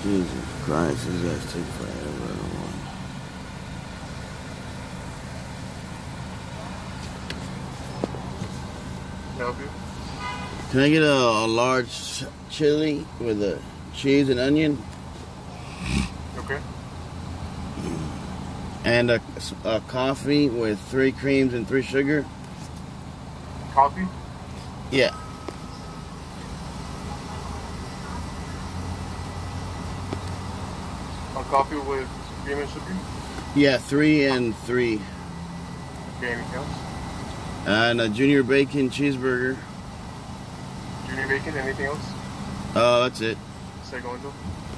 Jesus Christ, these guys take forever. Can I help you? Can I get a large chili with a cheese and onion? Okay. And a coffee with 3 creams and 3 sugar? Coffee? Yeah. A coffee with cream and sugar? Yeah, 3 and 3. Okay, anything else? And a junior bacon cheeseburger. Junior bacon, anything else? Oh, that's it. Segundo?